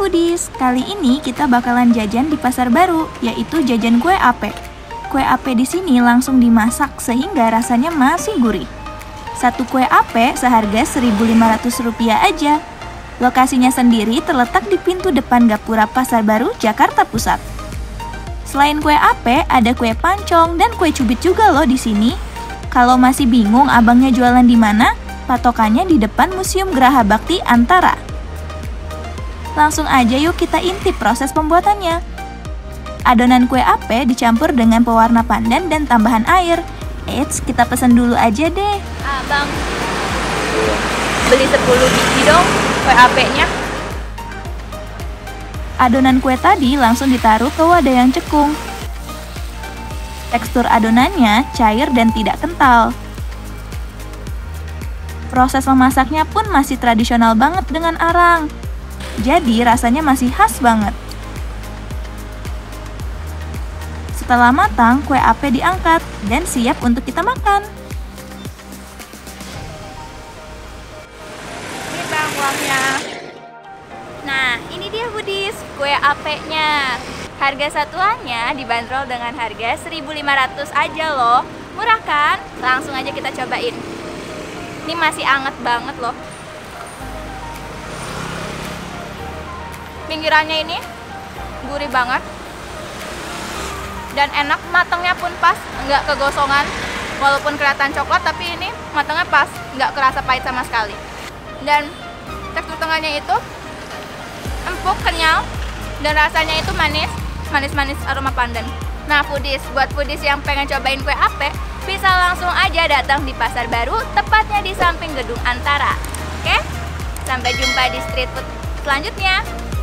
foodies, kali ini kita bakalan jajan di pasar baru, yaitu jajan kue ape. Kue ape di sini langsung dimasak sehingga rasanya masih gurih. Satu kue ape seharga Rp1.500 aja. Lokasinya sendiri terletak di pintu depan Gapura Pasar Baru, Jakarta Pusat. Selain kue ape, ada kue pancong dan kue cubit juga loh di sini. Kalau masih bingung abangnya jualan di mana, patokannya di depan Museum Geraha Bakti Antara. Langsung aja yuk kita intip proses pembuatannya. Adonan kue ape dicampur dengan pewarna pandan dan tambahan air. Eits, kita pesen dulu aja deh. Bang, beli 10 biji dong kue apenya. Adonan kue tadi langsung ditaruh ke wadah yang cekung. Tekstur adonannya cair dan tidak kental. Proses memasaknya pun masih tradisional banget dengan arang. Jadi rasanya masih khas banget. Setelah matang, kue ape diangkat dan siap untuk kita makan. Ini bang uangnya. Nah, ini dia foodies, kue apenya. Harga satuannya dibanderol dengan harga Rp1.500 aja loh. Murah kan? Langsung aja kita cobain. Ini masih anget banget loh. Pinggirannya ini gurih banget dan enak, matangnya pun pas, nggak kegosongan. Walaupun kelihatan coklat, tapi ini matangnya pas, nggak kerasa pahit sama sekali. Dan tekstur tengahnya itu empuk, kenyal, dan rasanya itu manis-manis aroma pandan. Nah foodies, buat foodies yang pengen cobain kue ape, bisa langsung aja datang di Pasar Baru, tepatnya di samping Gedung Antara. Oke, sampai jumpa di street food selanjutnya.